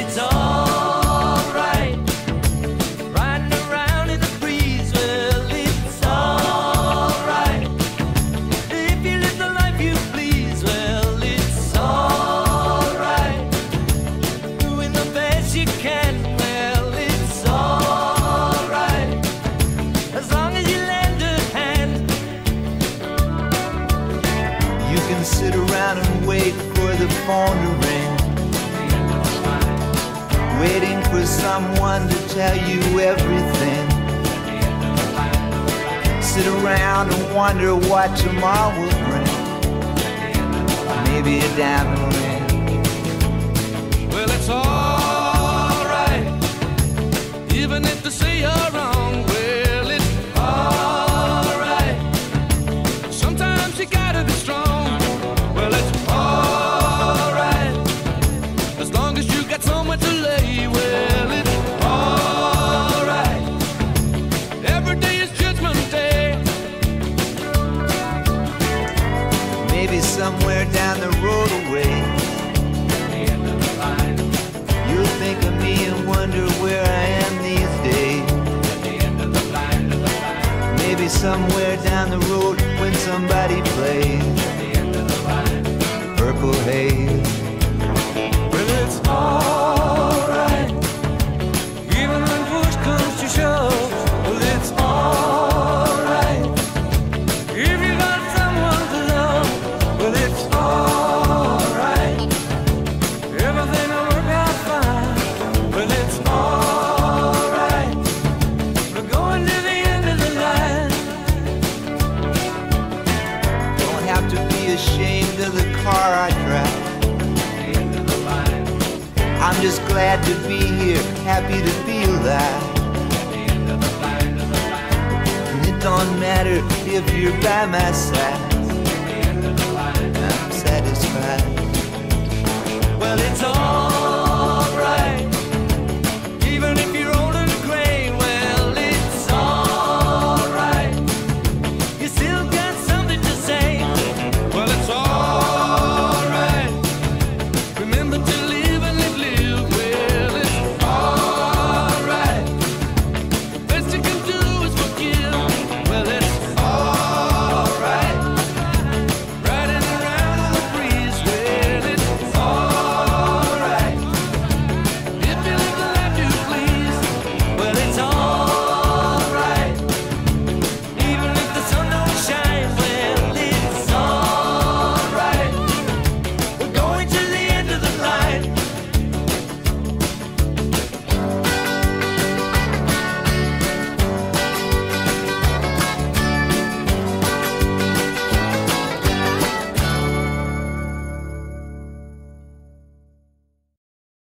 it's alright. Riding around in the breeze, well, it's alright. If you live the life you please, well, it's alright. Doing the best you can, well, it's alright. As long as you lend a hand. You can sit around and wait for the phone to ring, waiting for someone to tell you everything. Sit around and wonder what tomorrow will bring. Maybe a diamond ring. Well, it's alright, even if they say you're wrong. Well, it's alright. Sometimes you gotta be strong. Well, it's alright, as long as you got somewhere to lay. Well, it's alright. Every day is Judgment Day. Maybe somewhere down the road away, you'll think of me and wonder where I am these days. Maybe somewhere down the road when somebody plays Purple Haze. Well, it's alright, even when push comes to shove. Well, it's alright, if you got someone to love. Well, it's alright, everything will work out fine. Well, it's alright, we're going to the end of the line. Don't have to be ashamed of the car I drive. I'm just glad to be here, happy to be alive. And it don't matter if you're by my side.